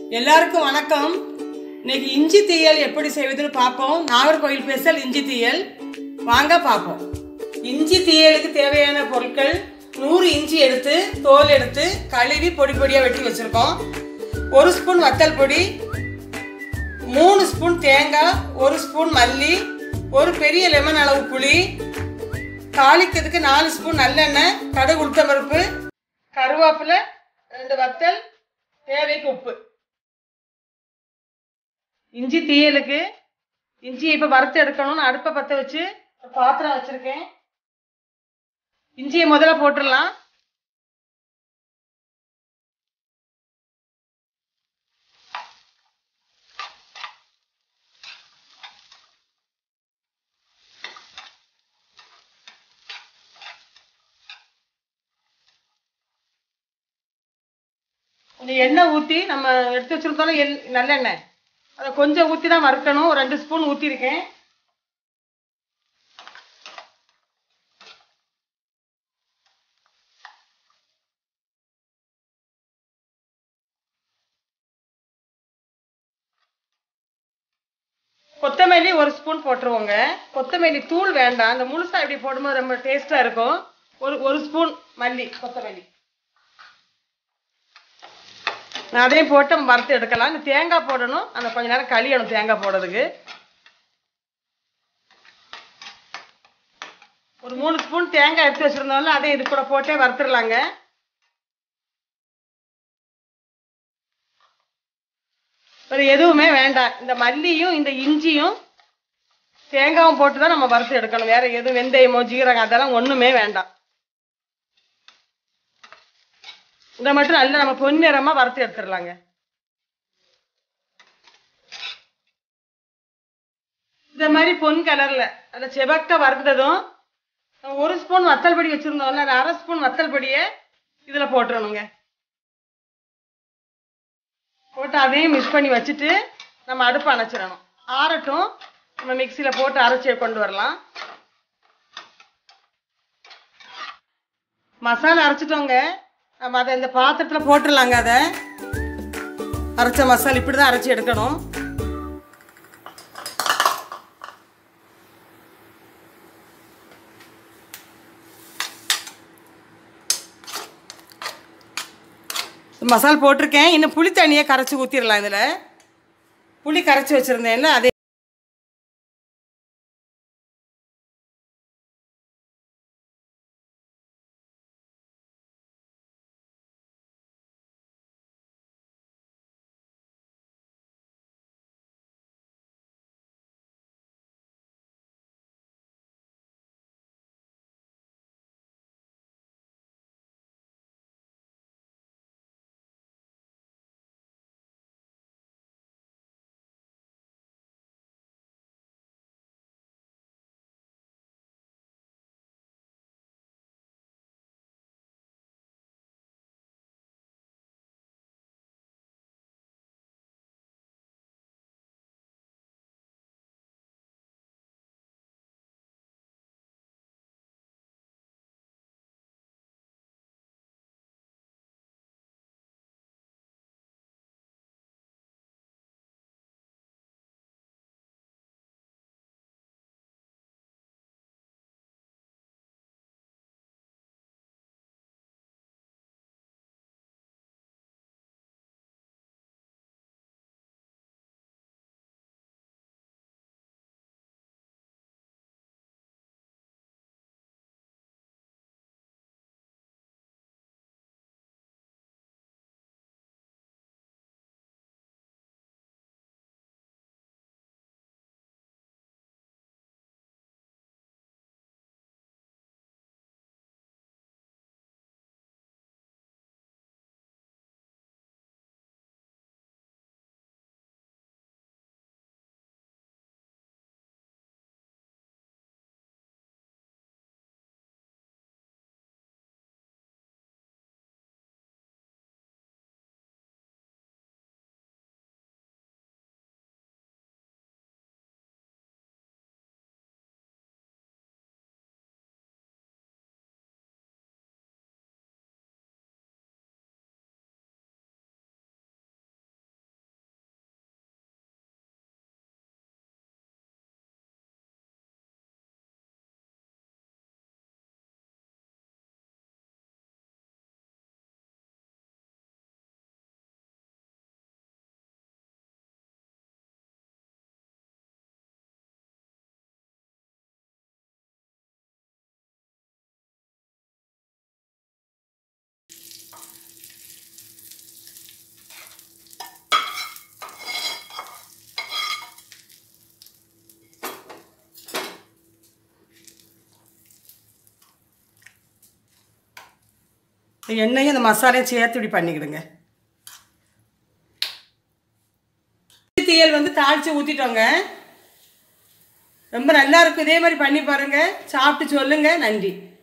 எல்லாருக்கும் வணக்கம். இன்னைக்கு இஞ்சி தீயல் எப்படி செய்வதுன்னு பார்ப்போம். நாகர்கோவில் ஸ்பெஷல் இஞ்சி தீயல். வாங்க பார்ப்போம். இஞ்சி தீயலுக்கு தேவையான பொருட்கள்: 100 இஞ்சி எடுத்து தோல் எடுத்து கழுவி பொடி பொடியாக வெட்டி வச்சுருக்கோம். 1 ஸ்பூன் வத்தல் பொடி, 3 ஸ்பூன் தேங்காய், 1 ஸ்பூன் மல்லி, ஒரு பெரிய லெமன் அளவு புளி, தாளிக்கிறதுக்கு 4 ஸ்பூன் நல்லெண்ணெய், கடுகு, உளுத்தம்பருப்பு, கருவேப்பிலை, 2 வத்தல், தேவைக்கு உப்பு. இஞ்சி தீயலுக்கு இஞ்சி இப்போ வறுத்து எடுக்கணும்னு அடுப்பை பற்ற வச்சு பாத்திரம் வச்சுருக்கேன். இஞ்சியை முதல்ல போட்டுடலாம். கொஞ்சம் எண்ணெய் ஊற்றி நம்ம எடுத்து வச்சுருந்தோம்னா நல்லெண்ணெய் அதை கொஞ்சம் ஊற்றி தான் வறுக்கணும். ஒரு 2 ஸ்பூன் ஊற்றிருக்கேன். கொத்தமல்லி 1 ஸ்பூன் போட்டுருவோங்க. கொத்தமல்லி தூள் வேண்டாம், அந்த முழுசாக இப்படி போடும்போது ரொம்ப டேஸ்ட்டாக இருக்கும். ஒரு ஸ்பூன் கொத்தமல்லி நான் அதையும் போட்டு வறுத்து எடுக்கலாம். இந்த தேங்காய் போடணும், அந்த கொஞ்ச நேரம் கழியணும் தேங்காய் போடுறதுக்கு. ஒரு 3 ஸ்பூன் தேங்காய் எடுத்து வச்சுருந்தோம்ல, அதையும் இது கூட போட்டே வறுத்துடலாங்க. வேறு எதுவுமே வேண்டாம். இந்த மல்லியும் இந்த இஞ்சியும் தேங்காயும் போட்டு தான் நம்ம வறுத்து எடுக்கணும். வேறு எதுவும் வெந்தயமோ ஜீரகம் அதெல்லாம் ஒன்றுமே வேண்டாம். இதை மட்டும் நல்லா நம்ம பொன்னிறமாக வறுத்து எடுத்துடலாங்க. இந்த மாதிரி பொன் கலரில் அதில் செவக்க வறுத்ததும் 1 ஸ்பூன் வத்தல் பொடி வச்சுருந்தோம்ல, 1/2 ஸ்பூன் வத்தல் பொடியை இதில் போட்டுறணுங்க. போட்டு அதையும் மிக்ஸ் பண்ணி வச்சுட்டு நம்ம அடுப்பை அணைச்சிடணும். ஆறட்டும், நம்ம மிக்சியில் போட்டு அரைச்சி கொண்டு வரலாம். மசாலா அரைச்சிட்டோங்க. நம்ம அதை இந்த பாத்திரத்தில் போட்டுடலாங்க. அதை அரைச்ச மசாலா இப்படி தான் அரைச்சி எடுக்கணும். மசாலா போட்டிருக்கேன். இன்னும் புளி தண்ணியை கரைச்சி ஊற்றிடலாம். இதில் புளி கரைச்சி வச்சுருந்தேன்ல, அதே எண்ணெயும் அந்த மசாலையும் சேர்த்து இப்படி பண்ணிக்கிடுங்க. தீயல் வந்து தாளித்து ஊற்றிட்டோங்க. ரொம்ப நல்லா இருக்கும். இதே மாதிரி பண்ணி பாருங்கள். சாப்பிட்டு சொல்லுங்கள். நன்றி.